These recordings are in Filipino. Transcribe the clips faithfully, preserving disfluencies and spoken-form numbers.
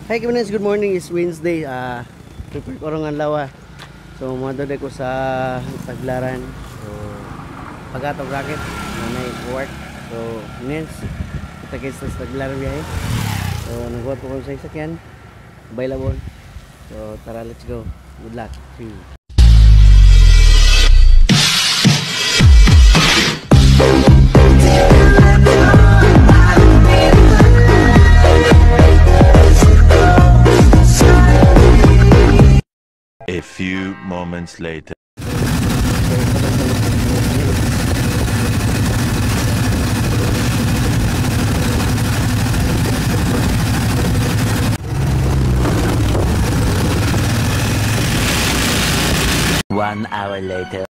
Hi Kamanes, good morning. It's Wednesday. Uh, prepare ko rin ang lawa. So, mga ko sa tagbilaran. So, pag-atong racket na may work. So, Kamanes, kita kita sa tagbilaran biyahe. So, nag-work ko sa isakyan. Available. So, tara, let's go. Good luck. See you. A few moments later. One hour later.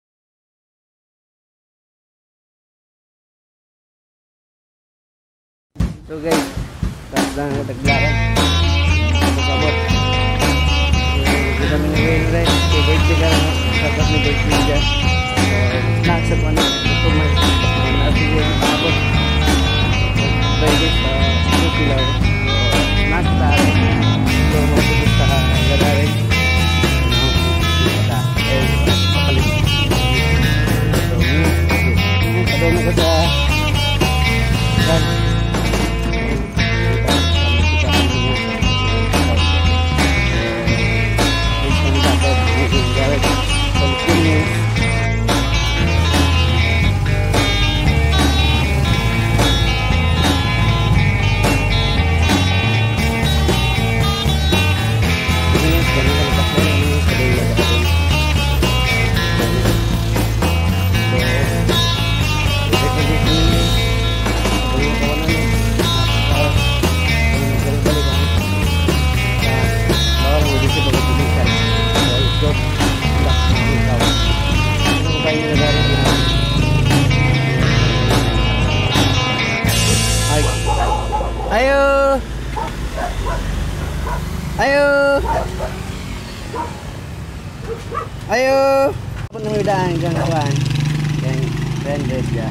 So guys, tapos lang ang tagbilaran. Pagkabot. Kita kami nag-win rin. So birthday ka lang. Tapos may birthday dyan. So snacks sa paano. Ito may naabili yung pagkabot. Birthday sa two kilo. So snacks sa akin. So magpagod sa gadarin. Ano? Eh, papalit. So yun. Padaw na ko sa yan. Ayo, ayo, ayo. Apa nang udaan kang kawan? Kang rendes ya.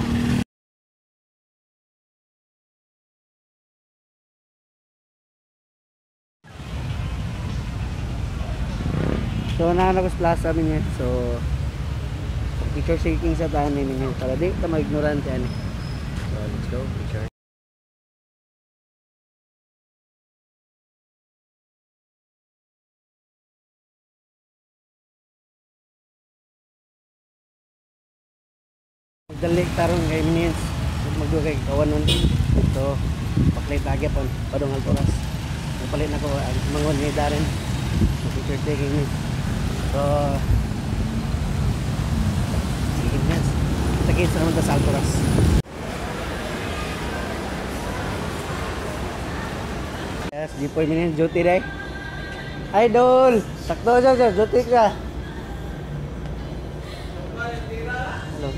So na ko sa plaza minyan. So picture shaking sa tahan ni minyan. Para di ta ma-ignorante ani. So let's go picture. Magdali tarong kay minions magduwa kay kawanon. So paklay tagya pon padong altoras palit na ko ang mangon ni Darren so picture taking me. So sige minions kita kita naman ta sa altoras. Yes, di po minions duty day idol sakto siya duty ka. Hello.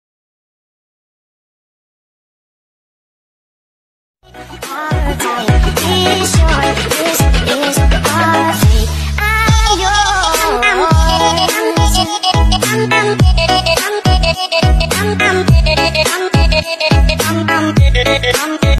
I'm